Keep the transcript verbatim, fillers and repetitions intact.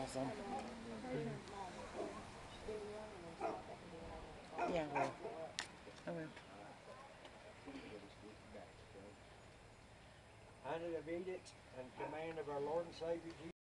some. Yeah, I will. I will. Under the edict and command of our Lord and Savior Jesus